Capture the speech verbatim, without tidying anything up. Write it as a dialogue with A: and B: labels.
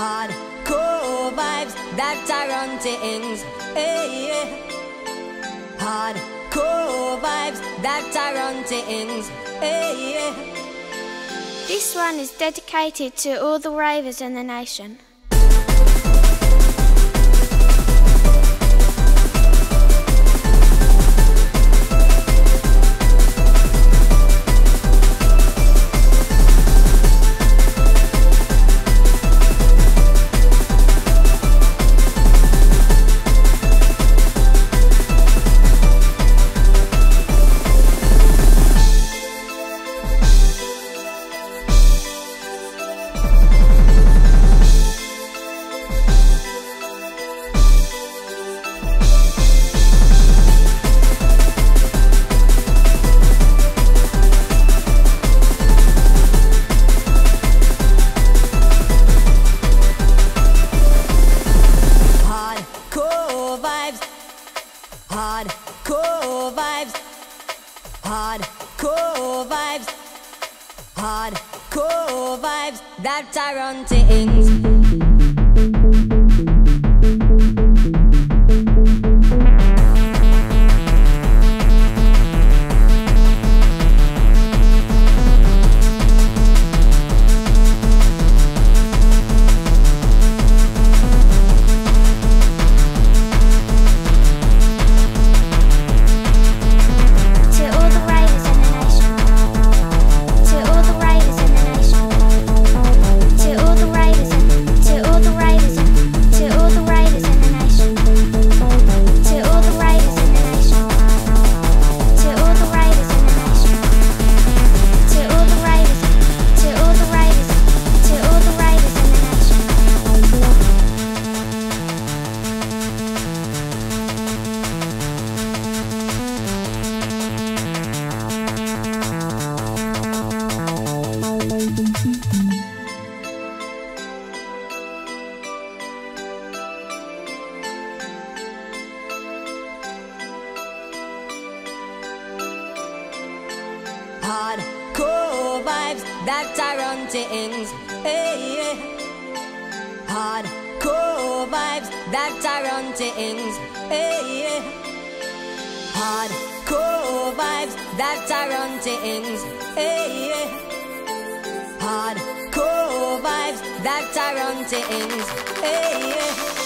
A: Hardcore vibes that are run things. Hey, yeah. Hardcore vibes that are run things. Hey, yeah.
B: This one is dedicated to all the ravers in the nation.
A: Hardcore vibes, hardcore vibes, hardcore vibes that are on things. Hardcore vibes that are on things. Hey, yeah. Hardcore vibes that are on things. Hey, yeah. Hardcore vibes that are on things. Hey, yeah. Hardcore vibes that are on things. Hey, yeah.